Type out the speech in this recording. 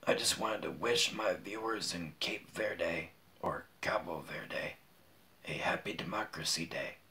I just wanted to wish my viewers in Cape Verde, or Cabo Verde, a happy Democracy Day.